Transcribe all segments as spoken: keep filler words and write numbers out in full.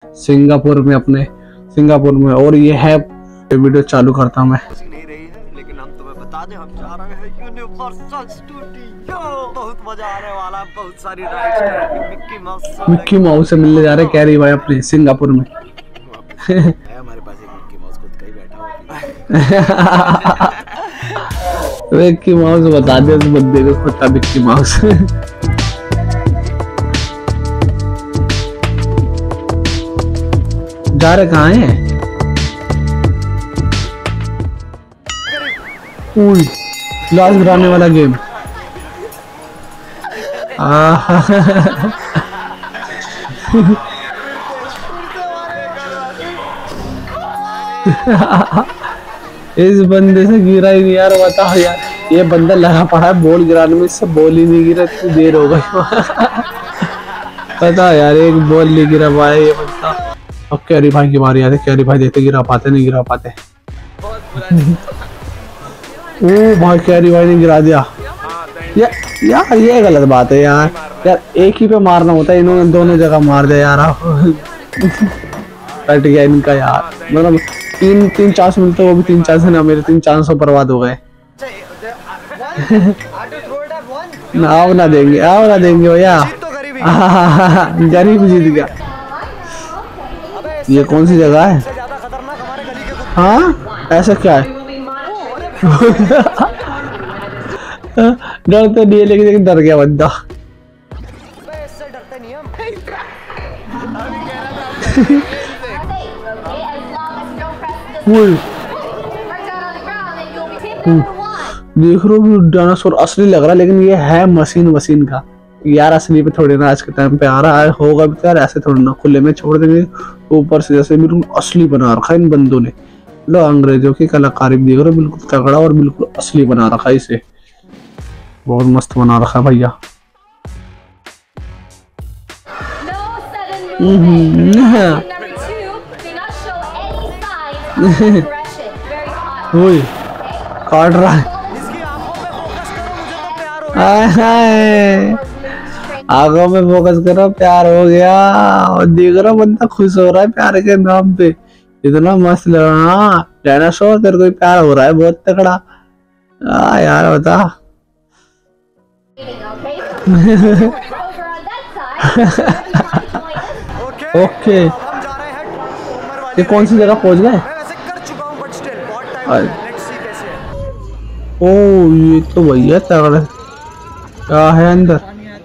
Singapore में, अपने Singapore में। और ये है, वीडियो चालू करता हूँ मैं। नहीं रही है, लेकिन हम तुम्हें बता दें, हम जा रहे हैं यूनिवर्सल स्टूडियो। बहुत मजा आने वाला है, बहुत सारी राइड्स करेंगे। मिक्की माउस मिक्की माउस से मिलने जा रहे कैरी भाई अपने सिंगापुर में। है हमारे पास एक मिक्की माउस खुद का ही बैठा हुआ। मिक्की माउस बता दे उस बंदे को, खुद का मिक्की माउस। जा रहे कहाँ हैं? लास्ट गिराने वाला गेम। इस बंदे से गिरा ही नहीं यार, बताओ यार। ये बंदा लगा पड़ा है बॉल गिराने में, इससे बॉल ही नहीं गिरा, इतनी देर हो गई। पता यार, एक बॉल नहीं गिरा पाया ये बंदा। अब कैरी भाई की बारी आती, कैरी भाई देते गिरा पाते, नहीं गिरा पाते। ओ भाई कैरी भाई ने गिरा दिया। या, यार ये गलत बात है यार। यार एक ही पे मारना होता है, इन्होंने दोनों जगह मार दिया यार। कट गया इनका यार, मतलब तीन तीन चांस मिलते, वो भी तीन चांस है ना, मेरे तीन चांस बर्बाद हो गए। आओ ना देंगे, आओ ना देंगे भैया। गरीब जीत गया। ये कौन सी जगह है? हाँ ऐसा क्या है? डर तो नहीं है, लेकिन डर गया बंदा। देख रहे हो डायनासोर असली लग रहा है, लेकिन ये है मशीन मशीन का यार। असली पे थोड़ी ना आज के टाइम पे आ रहा है, होगा भी यार ऐसे थोड़ी ना खुले में छोड़ देंगे। ऊपर से जैसे बिल्कुल असली बना रखा है इन बंदों ने। लो अंग्रेजों की कलाकारी देख रहे हो, बिल्कुल तगड़ा और बिल्कुल असली बना रखा है इसे। बहुत मस्त बना रखा है भैया। काट रहा है, आंखों में फोकस करो, प्यार हो गया। और देख रहा बंदा खुश हो रहा है प्यार के नाम पे, इतना मस्त लग रहा है। डायनासोर तेरे को प्यार हो रहा है बहुत तगड़ा। आ यार बता। ओके ये कौन सी जगह पहुंच गए? ओ ये तो भैया तगड़ा क्या है अंदर।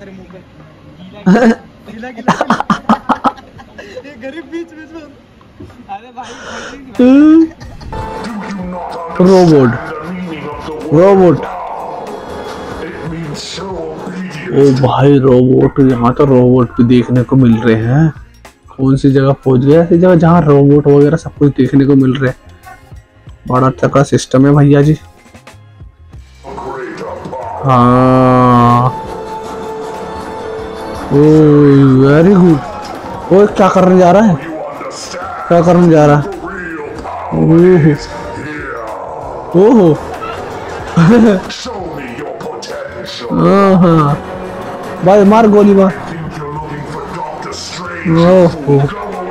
रोबोट रोबोट ओ भाई रोबोट, यहाँ तो रोबोट भी देखने को मिल रहे हैं। कौन सी जगह पहुंच गया? ऐसी जगह जहाँ रोबोट वगैरह सब कुछ देखने को मिल रहे हैं। बड़ा तगड़ा सिस्टम है भैया जी। हाँ ओ वेरी गुड। ओ क्या करने जा रहा है? क्या करने जा रहा है? ओहो हाँ भाई मार गोली मार। ओहो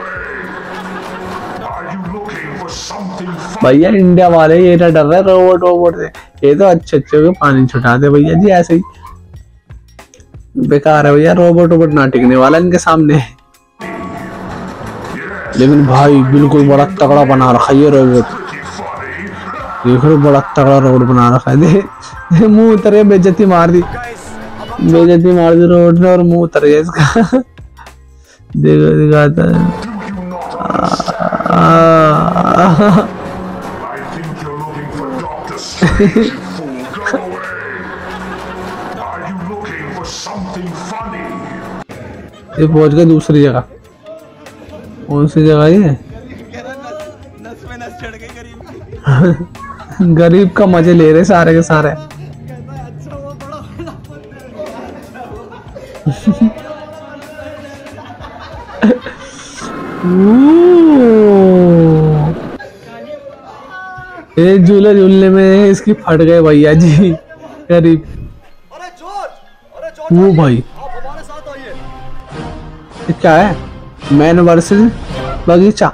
भैया इंडिया वाले ये ना डर रहे रोबोट रोबोट से, ये तो अच्छे अच्छे को पानी छुटाते भैया जी। ऐसे ही बेकार है भैया, रोबोट रोबोट ना टिकने वाला इनके सामने। लेकिन भाई बिल्कुल बड़ा तगड़ा बना रखा है ये रोबोट। देख रहे बड़ा तगड़ा रोबोट बना रखा है। दे मुंह उतरे, बेइज्जती मार दी, बेइज्जती मार दी रोबोट ने और मुंह उतर गया इसका। देखो दिखाता है। ये पहुंच गए दूसरी जगह। कौन सी जगह ये? नस में नस चढ़ गई गरीब। गरीब का मजे ले रहे सारे के सारे। ये झूले झूलने में इसकी फट गए भैया जी गरीब। वो भाई ये क्या है? मैन वर्सेस बगीचा।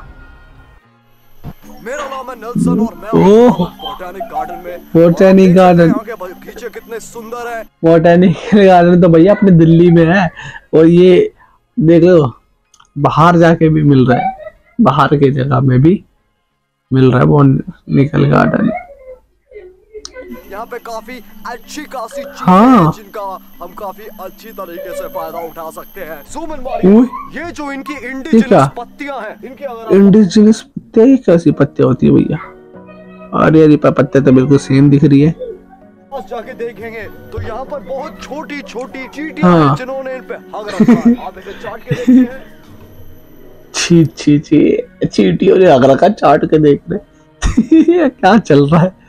मेरा नाम है नेल्सन और मैं ओह बोटैनिक गार्डन में। बोटैनिक गार्डन, यहाँ के बगीचे कितने सुंदर है। बोटैनिक गार्डन तो भैया अपने दिल्ली में है, और ये देख लो बाहर जाके भी मिल रहा है, बाहर की जगह में भी मिल रहा है बोटैनिकल गार्डन। यहाँ पे काफी अच्छी खासी चीजें हाँ। हैं जिनका हम काफी अच्छी तरीके से फायदा उठा सकते हैं। जूम इन मारिए। ये जो इनकी इंडिजिनस पत्तियां हैं, इनके अगर इंडिजिनस पत्ते कैसी पत्ते होती है भैया? अरे अरे पत्ते तो बिल्कुल सेम दिख रही है। पास जाके देखेंगे तो यहाँ पर बहुत छोटी छोटी चींटियां हाँ। हैं जिन्होंने इन पे हक रखा है। आप इसे चाट के देखते हैं। छी छी छी चींटियों ने अगर रखा चाट के देख रहे क्या चल रहा है?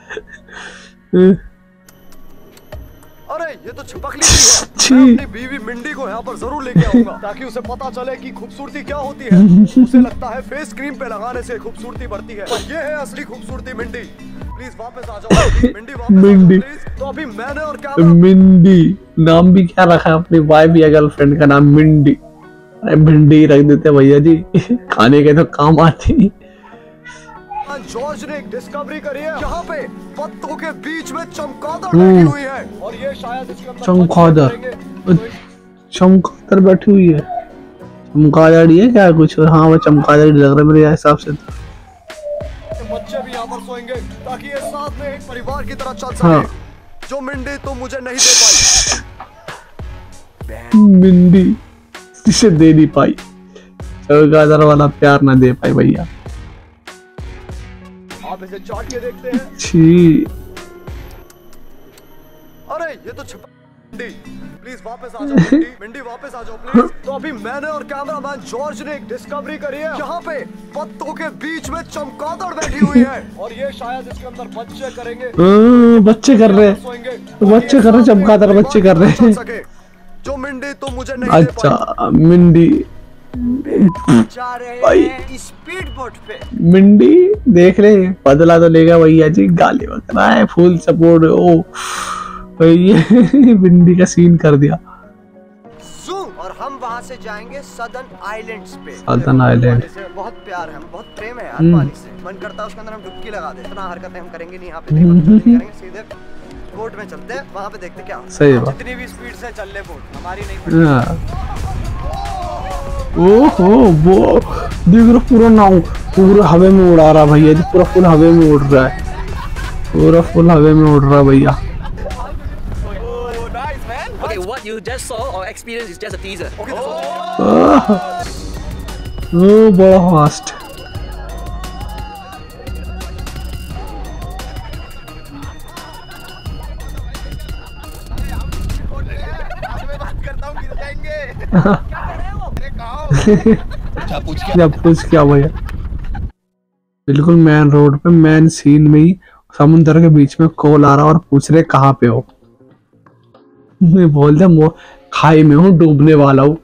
अरे ये तो छिपकली है। मैं अपनी बीवी मिंडी को यहाँ पर जरूर लेके आऊंगा ताकि उसे पता चले कि खूबसूरती क्या होती है। उसे लगता है फेस क्रीम पे लगाने से खूबसूरती बढ़ती है, और ये है असली खूबसूरती। मिंडी प्लीज वापस आ जाओ। मिंडी वापस मिंडी। आ जाओ प्लीज। तो अभी मैंने और क्या मिंडी नाम भी क्या रखा है अपनी वाइफ या गर्लफ्रेंड का नाम? मिंडी। अरे भिंडी रख देते भैया जी, खाने के तो काम आती। जॉर्ज ने एक डिस्कवरी करी है। यहाँ पे पत्तों के बीच में चमगादड़ बैठी हुई है, और ये शायद इसके अंदर चमगादड़ चमगादड़ बैठी हुई है। चमगादड़ ये क्या कुछ? हाँ वो चमगादड़ लग रहा है मेरे हिसाब से। बच्चे भी यहाँ पर सोएंगे ताकि ये साथ में एक परिवार की तरह चल सके। हाँ। जो मिंडी तो मुझे नहीं दे पाई। मिंडी इसे दे नहीं पाई, चमगादड़ वाला प्यार ना दे पाई भैया। आप इसे चाट के देखते हैं। छी। अरे ये तो छिपकली। प्लीज वापस आ जाओ मिंडी। मिंडी वापस आ जाओ प्लीज। तो अभी मैंने और कैमरामैन जॉर्ज ने एक डिस्कवरी करी है। यहाँ पे पत्तों के बीच में चमगादड़ बैठी हुई है, और ये शायद इसके अंदर बच्चे करेंगे। आ, बच्चे कर रहे हैं, बच्चे कर रहे हैं, चमगादड़ बच्चे कर रहे हैं। जो मिंडी तो मुझे नहीं दे पाई। अच्छा मिंडी जा रहे हैं स्पीड बोट पे। मिंडी देख रहे बदला तो लेगा भैया जी, गाली बक रहा है, फुल सपोर्ट। ओ भैया मिंडी का सीन कर दिया। और हम वहाँ से जाएंगे सदर्न आइलैंड्स पे। सदर्न आइलैंड बहुत प्यार है, बहुत प्रेम है यार पानी से। मन करता है उसके अंदर हम डुबकी लगा दें। इतना हरकतें हम करेंगे नहीं यहाँ पे, करेंगे सीधे बोट में चलते हैं, वहाँ पे देखते क्या सही बात। जितनी भी स्पीड से चल ले बोट हमारी नहीं। ओहो वो देख रहा पूरा नाव पूरा हवे में उड़ा रहा भैया जी, पूरा फुल हवे में उड़ रहा है, पूरा फुल हवे में उड़ रहा भैया। Okay, what you just saw or experienced is just a teaser. ओ बड़ा फास्ट। जब पूछ क्या भैया, बिल्कुल मेन रोड पे मेन सीन में ही समुद्र के बीच में कॉल आ रहा और पूछ रहे कहाँ पे हो। मैं बोल दे खाई में हूँ, डूबने वाला हूँ।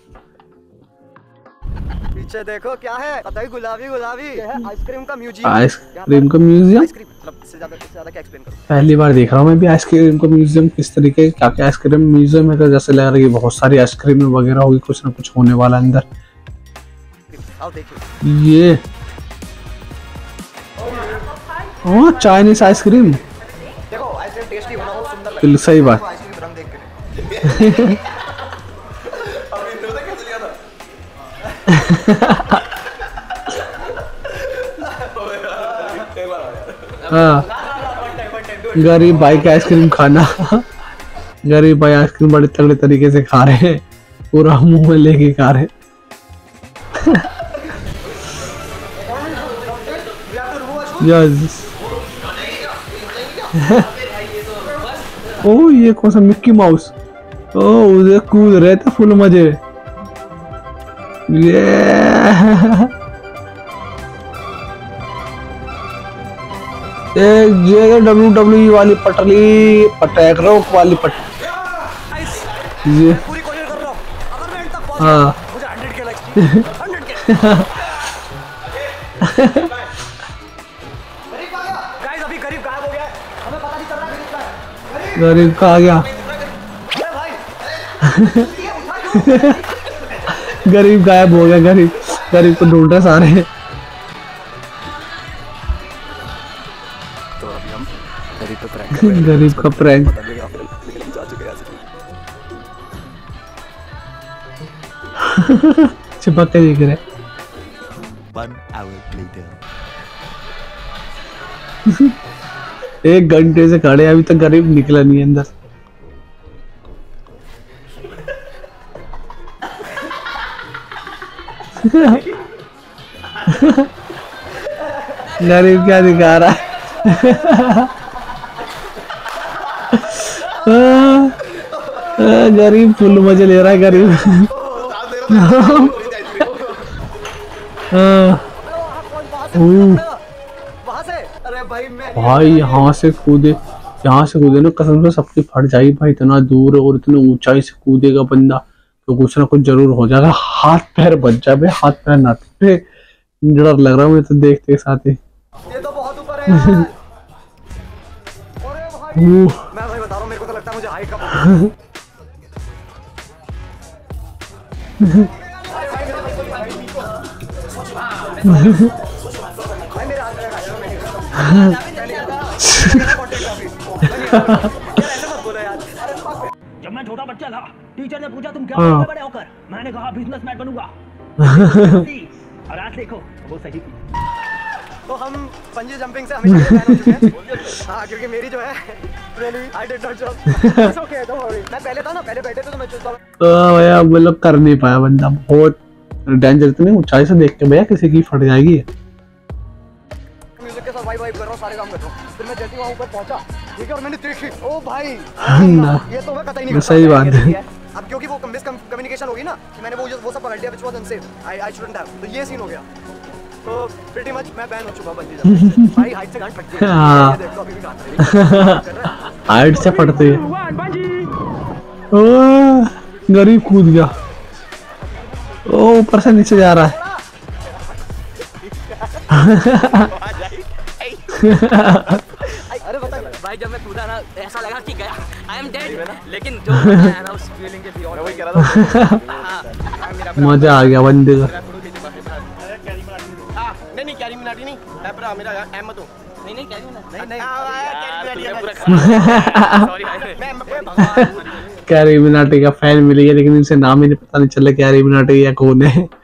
पीछे देखो क्या है, पता ही गुलाबी गुलाबी है आइसक्रीम का म्यूजियम। आइसक्रीम का म्यूजियम आइसक्रीम मतलब इससे ज्यादा इससे ज्यादा क्या एक्सप्लेन करूं? पहली बार देख रहा हूँ मैं भी आइसक्रीम का म्यूजियम। किस तरीके क्या क्या आइसक्रीम म्यूजियम है, तो जैसे लग रहा है कि बहुत सारी आइसक्रीम वगैरह होगी, कुछ ना कुछ होने वाला अंदर। आओ देखिए ये ओ चाइनीज आइसक्रीम। देखो आइसक्रीम टेस्टी बना हो, सुंदर बिल्कुल सही बात। आइसक्रीम रंग देख के हाँ गरीब भाई का आइसक्रीम खाना। गरीब भाई आइसक्रीम बड़े तगड़े तरीके से खा रहे हैं, पूरा मुंह में लेके खा रहे हैं। यस ओ ये कौन सा मिक्की माउस? ओ उधर कूद रहे थे फुल मजे। ये ये डब्ल्यू डब्ल्यू ई वाली पटली पटैक रोक वाली पट ये पूरी कोशिश कर रहा हूं। अगर मैं एंड तक पहुंच हाँ गया मुझे हंड्रेड के लाइक्स हंड्रेड के। गाइस अभी करीब गायब हो गया है, हमें पता नहीं चल रहा करीब कहाँ है। गरीब का आ गया। अरे भाई गरीब गायब हो गया। गरीब गरीब को ढूंढ रहे सारे। तो अभी हम गरीब पे प्रैंक कर रहे हैं। गरीब का प्रैंक। पता नहीं आप निकल जा चुके हैं यहाँ से। चिपक के देख रहे। One hour later. एक घंटे से खड़े अभी तक गरीब निकला नहीं अंदर। गरीब क्या दिखा रहा है? गरीब फुल मजे ले रहा है गरीब। भाई यहाँ से कूदे, यहाँ से कूदे ना कसम से सबकी फट जाएगी भाई। इतना दूर और इतने ऊंचाई से कूदेगा बंदा तो कुछ ना कुछ जरूर हो जाएगा। हाथ पैर बच जाए, हाथ पैर ना टूटे। डर लग रहा है मुझे तो देखते साथ ही। ये तो बहुत ऊपर है यार। अरे भाई मैं भाई बता रहा हूँ, मेरे को तो लगता है मुझे हाइट का जब मैं छोटा बच्चा था टीचर ने पूछा तुम क्या बनोगे बड़े होकर, मैंने कहा बिजनेसमैन बनूंगा। और आज देखो वो सही थी। तो हम पंजी जंपिंग से हमेशा बैन हो चुके हैं। हाँ क्योंकि मेरी जो है really I did not jump. It's okay, don't worry. मैं पहले था ना, पहले बैठे थे तो मैं चुप था। तो भैया मतलब कर नहीं पाया बंदा, बहुत डेंजर। इतनी ऊंचाई से देख के भैया किसी की फट जाएगी। म्यूजिक के साथ वाइब वाइब कर रहा हूँ, सारे काम कर रहा हूँ। फिर मैं जैसे वहाँ ऊपर पहुँचा, ठीक है, और मैंने देखी, ओ भाई ये तो मैं कतई नहीं। सही बात है। अब क्योंकि वो मिसकम्युनिकेशन होगी ना कि मैंने वो वो सब पकड़ लिया, which was unsafe. I I shouldn't have. तो ये सीन हो गया। तो pretty much मैं बैन हो चुका बंजी जंपिंग। भाई हाइट से गांड फटती है। ये देखो अभी भी गांड है। हाइट से फटती है। ओ गरीब कूद गया। ओ ऊपर से नीचे जा रहा है। अरे बता भाई, जब मैं कूदा ना ऐसा लगा कि गया आई एम डेड, लेकिन जो है ना उस फीलिंग के भी और वही कह रहा था। मजा आ गया बंदे का। नहीं नहीं कैरी मिनाटी नहीं है, पर मेरा अहमद हूं। नहीं नहीं कैरी मिनाटी नहीं नहीं सॉरी मैं भगवान कैरी मिनाटी का फैन मिल गया, लेकिन इनसे नाम ही नहीं पता नहीं चला कैरी मिनाटी या कौन है। हैं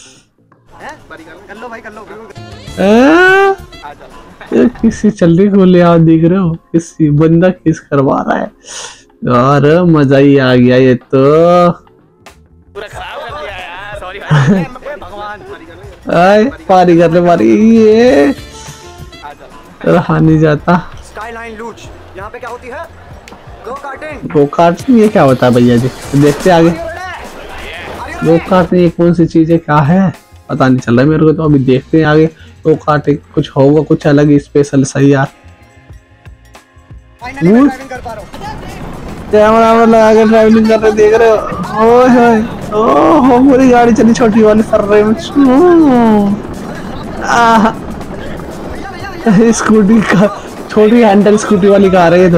कर लो भाई कर लो। ये किसी चल्ली को ले आओ, देख रहे हो किसी बंदा किस करवा रहा है यार। मजा ही आ गया ये तो। पूरा खराब कर दिया यार, सॉरी भाई भगवान। आए पारी कर ले पारी, ये रहा नहीं जाता। स्काईलाइन लूज यहाँ पे क्या होती है? Go karting. गो कार्टिंग ये क्या होता है भैया जी? देखते आगे। गो कार्टिंग ये कौन सी चीज है, क्या है पता नहीं चल रहा है मेरे को, तो अभी देखते हैं आगे। गो कार्टिंग कुछ होगा, कुछ अलग ही स्पेशल सही यार। फाइनली मैं ड्राइविंग कर पा रहा हूँ। कैमरा में लगा के ड्राइविंग कर रहे, देख रहे हो? ओए ओह पूरी गाड़ी चली छोटी वाली कर रहे हैं। स्कूटी का छोटी हैंडल स्कूटी वाली कार है ये तो।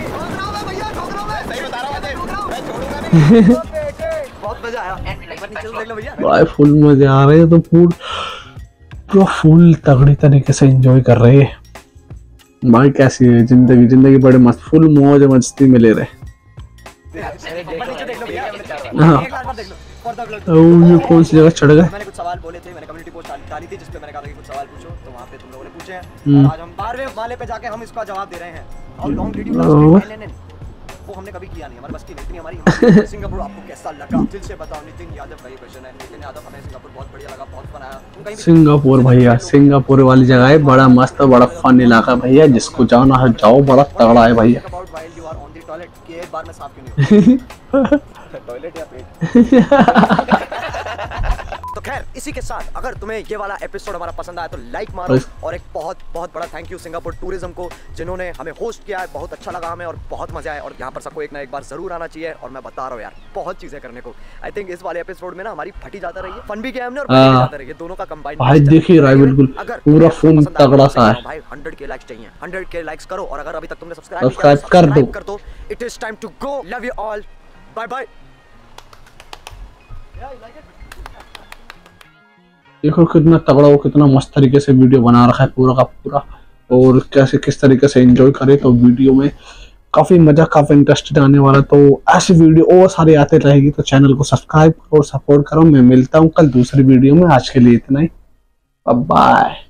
बहुत मजा आया भाई, फुल मजे आ रहे हैं तो पूर पूरा फुल तगड़ी तरीके से एंजॉय कर रहे हैं भाई। कैसी है जिंदगी? जिंदगी बड़े मस्त, फुल मौज मस्ती में ले रहे। हाँ ये कौन सी जगह चढ़ गए? मैंने कुछ सवाल बोले थे, मैंने कम्युनिटी पोस्ट डाली थी जिसपे मैंने कहा था कि कुछ सवाल पूछो, तो वहाँ पे तुम लोगों ने पूछे हैं। और आज हम बारहवें वाले पे जाके हम इसका जवाब दे रहे हैं। और लॉन्ग वीडियो वो हमने कभी किया नहीं, हमारे बस की नहीं, इतनी हमारी। सिंगापुर आपको कैसा लगा दिल से बताओ। नितिन यादव का ये क्वेश्चन है। नितिन यादव, हमें सिंगापुर बहुत बढ़िया लगा, बहुत फन आया। सिंगापुर भैया, सिंगापुर वाली जगह है, बड़ा मस्त बड़ा फन इलाका भैया। जिसको जाना है जाओ, बड़ा तगड़ा है भैया। एक बार में साफ क्यों नहीं टॉयलेट या पेट। तो खैर इसी के साथ अगर तुम्हें ये वाला एपिसोड हमारा पसंद आया तो लाइक मारो। और एक बहुत बहुत बड़ा थैंक यू सिंगापुर टूरिज्म को, जिन्होंने हमें होस्ट किया है। बहुत अच्छा लगा हमें और बहुत मजा आया। और यहाँ पर सबको एक ना एक बार जरूर आना चाहिए। और मैं बता रहा हूँ यार, बहुत चीजें करने को। आई थिंक इस वाले एपिसोड में ना हमारी फटी जाता रही है, फन भी किया हमने और फटी जाता रही है, दोनों का कंबाइन। भाई देखिए रहा है बिल्कुल पूरा फुल तगड़ा सा है भाई। हंड्रेड के लाइक्स चाहिए, हंड्रेड के लाइक्स करो। और अगर अभी तक तुमने सब्सक्राइब कर दो। It is time to go. Love you all, bye bye. देखो कितना तगड़ा वो कितना मस्त तरीके से वीडियो बना रखा है पूरा का पूरा, और कैसे किस तरीके से एंजॉय करे। तो वीडियो में काफी मजा काफी इंटरेस्टेड आने वाला। तो ऐसी वीडियो और सारी आते रहेगी, तो चैनल को सब्सक्राइब और सपोर्ट करो। मैं मिलता हूँ कल दूसरी वीडियो में, आज के लिए इतना ही, बाय।